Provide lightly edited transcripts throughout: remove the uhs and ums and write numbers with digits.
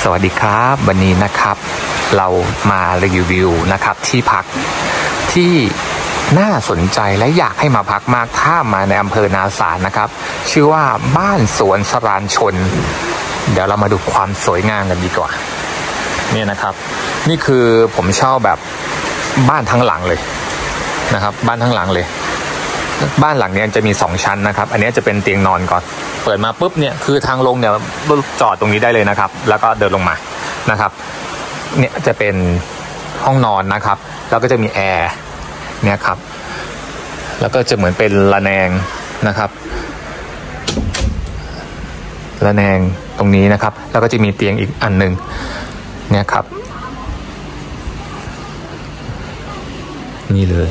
สวัสดีครับวันนี้นะครับเรามารีวิวนะครับที่พักที่น่าสนใจและอยากให้มาพักมากถ้ามาในอำเภอนาสารนะครับชื่อว่าบ้านสวนสรานชนเดี๋ยวเรามาดูความสวยงามกันดีกว่านี่นะครับนี่คือผมชอบแบบบ้านทั้งหลังเลยนะครับบ้านทั้งหลังเลยบ้านหลังนี้จะมี2ชั้นนะครับอันนี้จะเป็นเตียงนอนก่อนเปิดมาปุ๊บเนี่ยคือทางลงเนี่ยจอดตรงนี้ได้เลยนะครับแล้วก็เดินลงมานะครับเนี่ยจะเป็นห้องนอนนะครับแล้วก็จะมีแอร์เนี่ยครับแล้วก็จะเหมือนเป็นระแนงนะครับระแนงตรงนี้นะครับแล้วก็จะมีเตียงอีกอันหนึ่งเนี่ยครับนี่เลย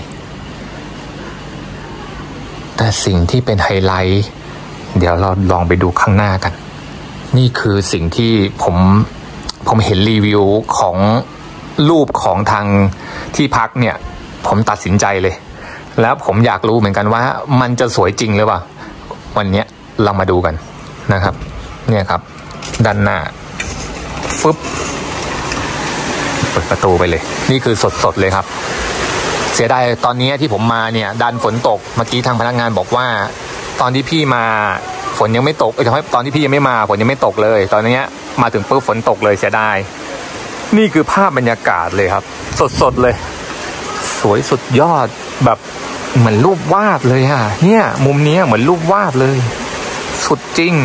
แต่สิ่งที่เป็นไฮไลท์เดี๋ยวเราลองไปดูข้างหน้ากันนี่คือสิ่งที่ผมเห็นรีวิวของรูปของทางที่พักเนี่ยผมตัดสินใจเลยแล้วผมอยากรู้เหมือนกันว่ามันจะสวยจริงหรือเปล่าวันนี้เรามาดูกันนะครับเนี่ยครับด้านหน้าฟึบเปิดประตูไปเลยนี่คือสดๆเลยครับเสียดายตอนนี้ที่ผมมาเนี่ยดันฝนตกเมื่อกี้ทางพนักงานบอกว่าตอนที่พี่มาฝนยังไม่ตกทำให้ตอนที่พี่ยังไม่มาฝนยังไม่ตกเลยตอนนี้มาถึงปุ๊บฝนตกเลยเสียดายนี่คือภาพบรรยากาศเลยครับสดๆเลยสวยสุดยอดแบบเหมือนรูปวาดเลยค่ะเนี่ยมุมนี้เหมือนรูปวาดเลยสุดจริง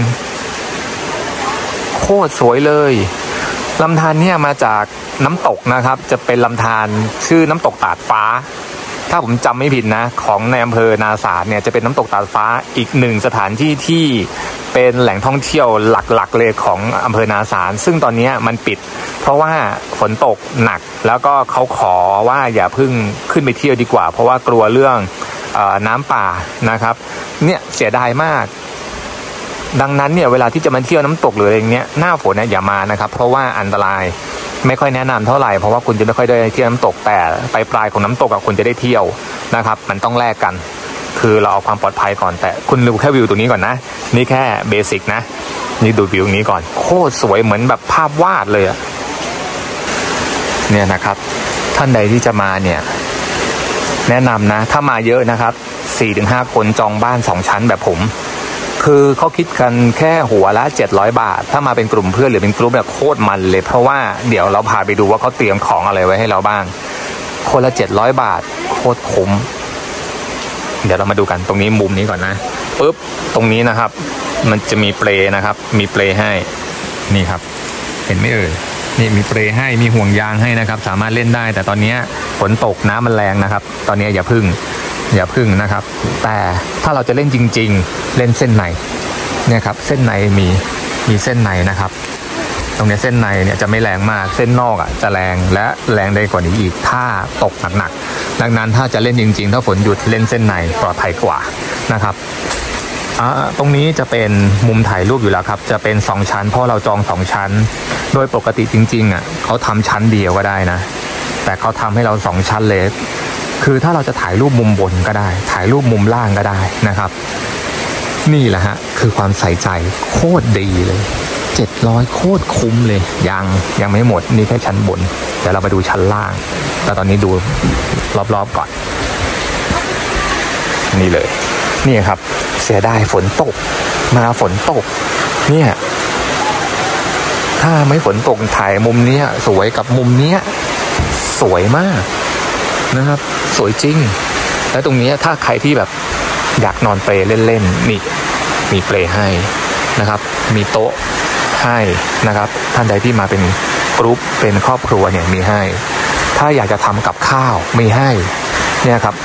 โคตรสวยเลยลำธารเนี่ยมาจากน้ำตกนะครับจะเป็นลำธารชื่อน้ำตกตาดฟ้าถ้าผมจำไม่ผิดนะของในอำเภอนาสารเนี่ยจะเป็นน้ำตกตาดฟ้าอีกหนึ่งสถานที่ที่เป็นแหล่งท่องเที่ยวหลักๆเลยของอำเภอนาสารซึ่งตอนนี้มันปิดเพราะว่าฝนตกหนักแล้วก็เขาขอว่าอย่าเพิ่งขึ้นไปเที่ยวดีกว่าเพราะว่ากลัวเรื่องน้ำป่านะครับเนี่ยเสียดายมากดังนั้นเนี่ยเวลาที่จะมาเที่ยวน้ำตกหรืออะไรอย่างเงี้ยหน้าฝนเนี่ยอย่ามานะครับเพราะว่าอันตรายไม่ค่อยแนะนำเท่าไหร่เพราะว่าคุณจะไม่ค่อยได้เที่ยวน้ำตกแต่ปลายของน้ำตกคุณจะได้เที่ยวนะครับมันต้องแลกกันคือเราเอาความปลอดภัยก่อนแต่คุณดูแค่วิวตัวนี้ก่อนนะนี่แค่เบสิกนะนี่ดูวิวนี้ก่อนโคตรสวยเหมือนแบบภาพวาดเลยอะเนี่ยนะครับท่านใดที่จะมาเนี่ยแนะนำนะถ้ามาเยอะนะครับ 4-5 คนจองบ้าน2ชั้นแบบผมคือเขาคิดกันแค่หัวละ700 บาทถ้ามาเป็นกลุ่มเพื่อนหรือเป็นกลุ่มแบบโคตรมันเลยเพราะว่าเดี๋ยวเราพาไปดูว่าเขาเตรียมของอะไรไว้ให้เราบ้างคนละ700 บาทโคตรคุ้มเดี๋ยวเรามาดูกันตรงนี้มุมนี้ก่อนนะปึ๊บตรงนี้นะครับมันจะมีเปลนะครับมีเปลให้นี่ครับเห็นไหมนี่มีเปลให้มีห่วงยางให้นะครับสามารถเล่นได้แต่ตอนนี้ฝนตกน้ำมันแรงนะครับตอนนี้อย่าพึ่งนะครับแต่ถ้าเราจะเล่นจริงๆเล่นเส้นในเนี่ยครับเส้นในมีเส้นในนะครับตรงนี้เส้นในเนี่ยจะไม่แรงมากเส้นนอกจะแรงและแรงได้กว่านี้อีกถ้าตกหนักๆดังนั้นถ้าจะเล่นจริงๆถ้าฝนหยุดเล่นเส้นในปลอดภัยกว่านะครับตรงนี้จะเป็นมุมถ่ายรูปอยู่แล้วครับจะเป็น2ชั้นเพราะเราจอง2ชั้นโดยปกติจริงๆเขาทำชั้นเดียวก็ได้นะแต่เขาทำให้เรา2ชั้นเลยคือถ้าเราจะถ่ายรูปมุมบนก็ได้ถ่ายรูปมุมล่างก็ได้นะครับนี่แหละฮะคือความใส่ใจโคตรดีเลย700โคตรคุ้มเลยยังไม่หมดนี่แค่ชั้นบนเดี๋ยวเราไปดูชั้นล่างแต่ตอนนี้ดูรอบๆก่อนนี่เลยนี่ครับเสียดายฝนตกมาฝนตกเนี่ยถ้าไม่ฝนตกถ่ายมุมนี้สวยกับมุมนี้สวยมากนะครับสวยจริงแล้วตรงนี้ถ้าใครที่แบบอยากนอนเปลเล่นๆนี่มีเปลให้นะครับมีโต๊ะให้นะครับท่านใดที่มาเป็นกรุ๊ปเป็นครอบครัวเนี่ยมีให้ถ้าอยากจะทำกับข้าวมีให้เนี่ยครับ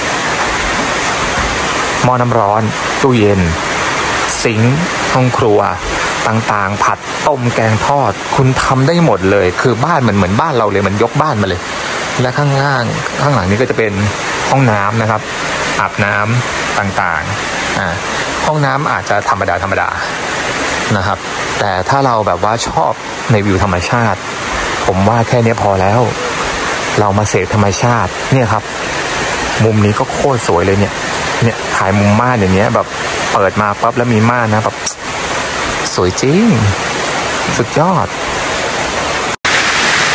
หม้อน้ำร้อนตู้เย็นซิงค์ห้องครัวต่างๆผัดต้มแกงทอดคุณทำได้หมดเลยคือบ้านเหมือนบ้านเราเลยมันยกบ้านมาเลยและข้างหลังนี้ก็จะเป็นห้องน้ำนะครับอาบน้ำต่างๆห้องน้ำอาจจะธรรมดานะครับแต่ถ้าเราแบบว่าชอบในวิวธรรมชาติผมว่าแค่นี้พอแล้วเรามาเสพธรรมชาติเนี่ยครับมุมนี้ก็โคตรสวยเลยเนี่ยถ่ายมุมม่านอย่างเงี้ยแบบเปิดมาปั๊บแล้วมีม่านนะแบบสวยจริงสุดยอด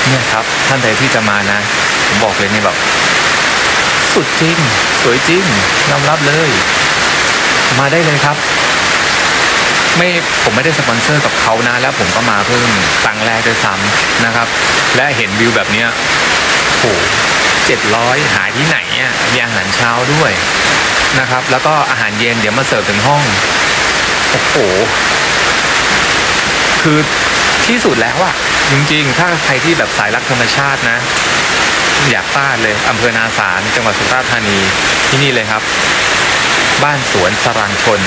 เนี่ยครับท่านใดที่จะมานะผมบอกเลยนี่แบบสุดจริงสวยจริงยอมรับเลยมาได้เลยครับผมไม่ได้สปอนเซอร์กับเขานะแล้วผมก็มาเพิ่งครั้งแรกด้วยซ้ำนะครับและเห็นวิวแบบเนี้ยโอ้700หาที่ไหนอ่ะมีอาหารเช้าด้วยนะครับแล้วก็อาหารเย็นเดี๋ยวมาเสิร์ฟถึงห้องโอ้โหคือที่สุดแล้วอะจริงๆถ้าใครที่แบบสายรักธรรมชาตินะอยากพลาดเลยอำเภอนาสารจังหวัดสุราษฎร์ธานีที่นี่เลยครับบ้านสวนสรังชน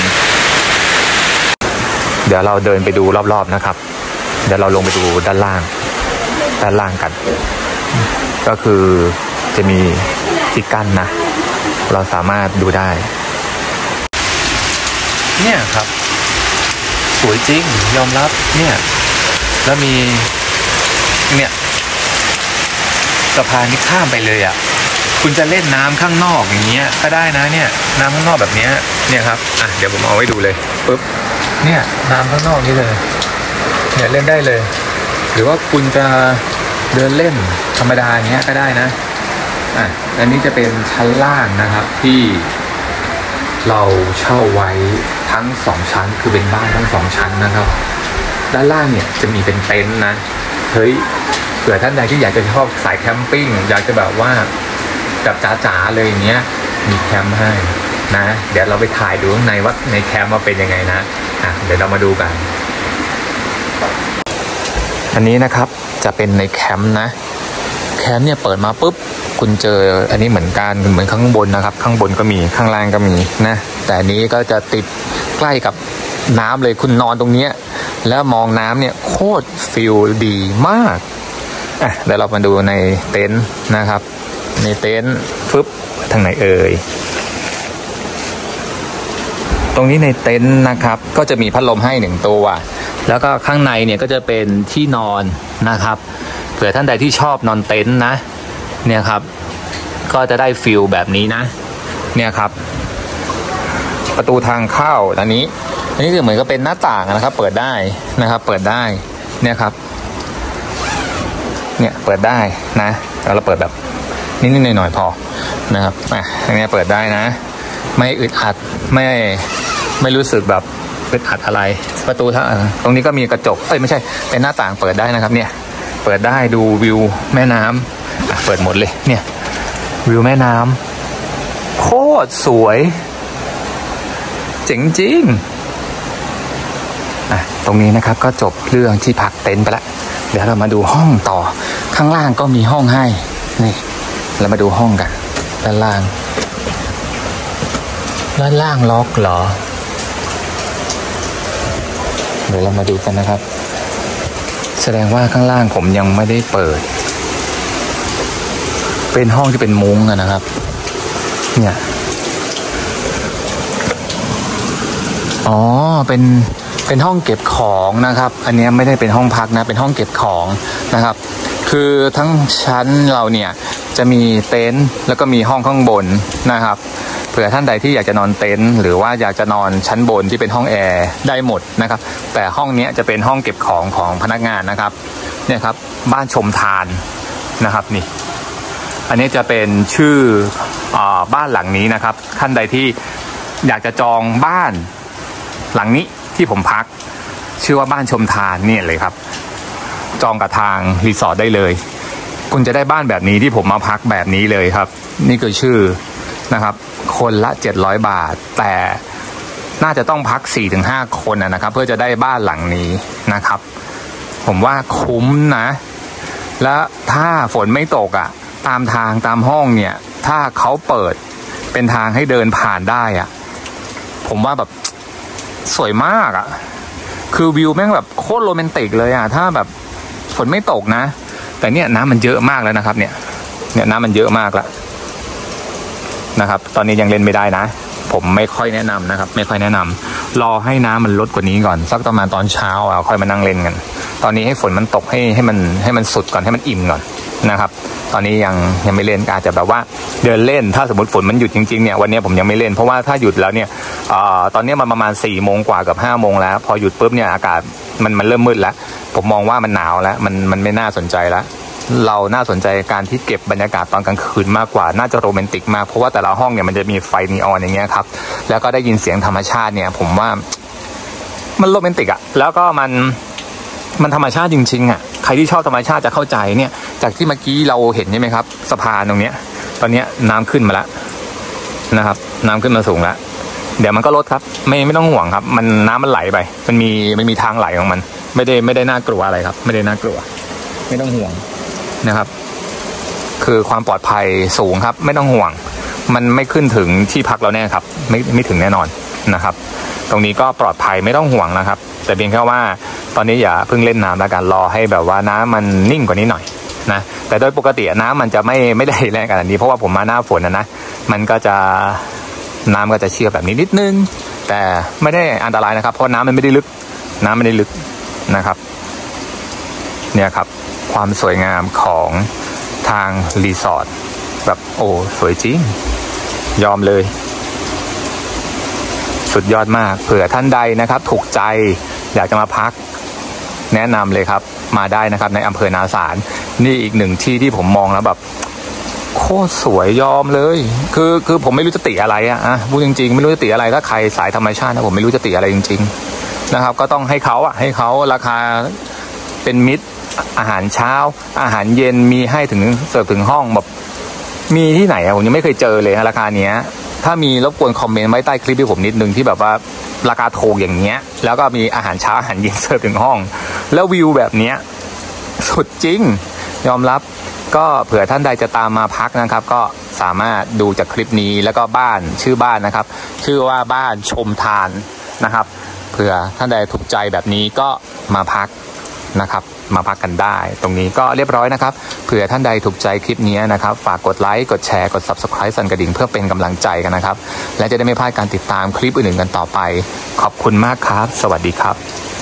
เดี๋ยวเราเดินไปดูรอบๆนะครับเดี๋ยวเราลงไปดูด้านล่างกันก็คือจะมีที่กั้นนะเราสามารถดูได้เนี่ยครับสวยจริงยอมรับเนี่ยแล้วมีเนี่ยสะพานนี้ข้ามไปเลยอ่ะคุณจะเล่นน้ำข้างนอกอย่างเงี้ยก็ได้นะเนี่ยน้ำข้างนอกแบบเนี้ยเนี่ยครับอ่ะเดี๋ยวผมเอาไว้ดูเลยปึ๊บเนี่ยน้ำข้างนอกนี่เลยเนี่ยเล่นได้เลยหรือว่าคุณจะเดินเล่นธรรมดาอย่างเงี้ยก็ได้นะอ่ะอันนี้จะเป็นชั้นล่างนะครับที่เราเช่าไว้ทั้ง2ชั้นคือเป็นบ้านทั้ง2ชั้นนะครับด้านล่างเนี่ยจะมีเป็นเต็นท์นะเฮ้ยเผื่อท่านใดที่อยากจะชอบสายแคมปิ้งอยากจะแบบว่าแบบจ๋าๆเลยอย่างเงี้ยมีแคมป์ให้นะเดี๋ยวเราไปถ่ายดูข้างในว่าในแคมป์มาเป็นยังไงนะเดี๋ยวเรามาดูกันอันนี้นะครับจะเป็นในแคมป์นะแคมป์เนี่ยเปิดมาปุ๊บคุณเจออันนี้เหมือนกันเหมือนข้างบนนะครับข้างบนก็มีข้างล่างก็มีนะแต่อันนี้ก็จะติดใกล้กับน้ำเลยคุณนอนตรงนี้แล้วมองน้ำเนี่ยโคตรฟิลดีมากเดี๋ยวเรามาดูในเต็นท์นะครับในเต็นท์ฟึบทางไหนเอ่ยตรงนี้ในเต็นท์นะครับก็จะมีพัดลมให้1ตัวแล้วก็ข้างในเนี่ยก็จะเป็นที่นอนนะครับเผื่อท่านใดที่ชอบนอนเต็นท์นะเนี่ยครับก็จะได้ฟิลแบบนี้นะเนี่ยครับประตูทางเข้าอันนี้คือเหมือนกับเป็นหน้าต่างนะครับเปิดได้นะครับเปิดได้เนี่ยครับเนี่ยเปิดได้นะแล้วเราเปิดแบบนิดๆหน่อยๆพอนะครับอันนี้เปิดได้นะไม่อึดอัดไม่รู้สึกแบบอึดอัดอะไรประตูตรงนี้ก็มีกระจกไม่ใช่เป็นหน้าต่างเปิดได้นะครับเนี่ยเปิดได้ดูวิวแม่น้ำเปิดหมดเลยเนี่ยวิวแม่น้ำโคตรสวยเจ๋งจริงตรงนี้นะครับก็จบเรื่องที่พักเต็นท์ไปแล้วเดี๋ยวเรามาดูห้องต่อข้างล่างก็มีห้องให้นี่เรามาดูห้องกันด้านล่างล็อกเหรอเดี๋ยวเรามาดูกันนะครับแสดงว่าข้างล่างผมยังไม่ได้เปิดเป็นห้องที่เป็นมุ้งนะครับเนี่ยเป็นห้องเก็บของนะครับอันนี้ไม่ได้เป็นห้องพักนะเป็นห้องเก็บของนะครับคือทั้งชั้นเราเนี่ยจะมีเต็นท์แล้วก็มีห้องข้างบนนะครับเผื่อท่านใดที่อยากจะนอนเต็นท์หรือว่าอยากจะนอนชั้นบนที่เป็นห้องแอร์ได้หมดนะครับแต่ห้องนี้จะเป็นห้องเก็บของพนักงานนะครับเนี่ยครับบ้านชมทานนะครับนี่อันนี้จะเป็นชื่อบ้านหลังนี้นะครับท่านใดที่อยากจะจองบ้านหลังนี้ที่ผมพักชื่อว่าบ้านชมทานเนี่ยเลยครับจองกับทางรีสอร์ทได้เลยคุณจะได้บ้านแบบนี้ที่ผมมาพักแบบนี้เลยครับนี่คือชื่อนะครับคนละ700 บาทแต่น่าจะต้องพัก 4-5 คนนะครับเพื่อจะได้บ้านหลังนี้นะครับผมว่าคุ้มนะและถ้าฝนไม่ตกตามทางตามห้องเนี่ยถ้าเขาเปิดเป็นทางให้เดินผ่านได้ผมว่าแบบสวยมากคือวิวแม่งแบบโคตรโรแมนติกเลยถ้าแบบฝนไม่ตกนะแต่เนี่ยน้ำมันเยอะมากแล้วนะครับเนี่ยน้ำมันเยอะมากแล้วนะครับตอนนี้ยังเล่นไม่ได้นะผมไม่ค่อยแนะนำนะครับไม่ค่อยแนะนำรอให้น้ำมันลดกว่านี้ก่อนสักประมาณตอนเช้าค่อยมานั่งเล่นกันตอนนี้ให้ฝนมันตกให้มันสุดก่อนให้มันอิ่มก่อนนะครับตอนนี้ยังไม่เล่นอาจจะแบบว่าเดินเล่นถ้าสมมติฝนมันหยุดจริงๆเนี่ยวันนี้ผมยังไม่เล่นเพราะว่าถ้าหยุดแล้วเนี่ยตอนนี้มันประมาณ4 โมงกว่ากับ5 โมงแล้วพอหยุดปุ๊บเนี่ยอากาศมันเริ่มมืดแล้วผมมองว่ามันหนาวแล้วมันไม่น่าสนใจแล้วเราน่าสนใจการที่เก็บบรรยากาศตอนกลางคืนมากกว่าน่าจะโรแมนติกมากเพราะว่าแต่ละห้องเนี่ยมันจะมีไฟนีออนอย่างเงี้ยครับแล้วก็ได้ยินเสียงธรรมชาติเนี่ยผมว่ามันโรแมนติกอะแล้วก็มันธรรมชาติจริงๆอะใครที่ชอบธรรมชาติจะเข้าใจเนี่ยจากที่เมื่อกี้เราเห็นใช่ไหมครับสะพานตรงเนี้ยตอนเนี้ยน้ำขึ้นมาแล้วนะครับน้ำขึ้นมาสูงแล้วเดี๋ยวมันก็ลดครับไม่ต้องห่วงครับน้ำมันไหลไปมันมีทางไหลของมันไม่ได้น่ากลัวอะไรครับไม่ได้น่ากลัวไม่ต้องห่วงนะครับคือความปลอดภัยสูงครับไม่ต้องห่วงมันไม่ขึ้นถึงที่พักเราแน่ครับไม่ถึงแน่นอนนะครับตรงนี้ก็ปลอดภัยไม่ต้องห่วงนะครับแต่เพียงแค่ว่าตอนนี้อย่าเพิ่งเล่นน้ำแล้วกันรอให้แบบว่าน้ำมันนิ่งกว่านี้หน่อยนะแต่โดยปกติน้ำมันจะไม่ได้แรงขนาดนี้เพราะว่าผมมาหน้าฝนนะมันก็จะน้ำก็จะเชี่ยวแบบนี้นิดนึงแต่ไม่ได้อันตรายนะครับเพราะน้ำมันไม่ได้ลึกนะครับเนี่ยครับความสวยงามของทางรีสอร์ทแบบโอ้สวยจริงยอมเลยสุดยอดมากเผื่อท่านใดนะครับถูกใจอยากจะมาพักแนะนำเลยครับมาได้นะครับในอำเภอนาสารนี่อีกหนึ่งที่ที่ผมมองแล้วแบบโคตรสวยยอมเลยคือผมไม่รู้จะติอะไรอะพูดจริงๆไม่รู้จะติอะไรถ้าใครสายธรรมชาตินะผมไม่รู้จะติอะไรจริงๆนะครับก็ต้องให้เขาราคาเป็นมิตรอาหารเช้าอาหารเย็นมีให้ถึงเสิร์ฟถึงห้องแบบมีที่ไหนผมยังไม่เคยเจอเลยราคาเนี้ยถ้ามีรบกวนคอมเมนต์ไว้ใต้คลิปให้ผมนิดนึงที่แบบว่าราคาถูกอย่างเงี้ยแล้วก็มีอาหารเช้าอาหารเย็นเสิร์ฟถึงห้องแล้ววิวแบบเนี้ยสุดจริงยอมรับก็เผื่อท่านใดจะตามมาพักนะครับก็สามารถดูจากคลิปนี้แล้วก็บ้านชื่อบ้านนะครับชื่อว่าบ้านชมทานนะครับเผื่อท่านใดถูกใจแบบนี้ก็มาพักนะครับมาพักกันได้ตรงนี้ก็เรียบร้อยนะครับเผื่อท่านใดถูกใจคลิปนี้นะครับฝากกดไลค์กดแชร์กด Subscribe สั่นกระดิ่งเพื่อเป็นกำลังใจกันนะครับและจะได้ไม่พลาดการติดตามคลิปอื่นๆกันต่อไปขอบคุณมากครับสวัสดีครับ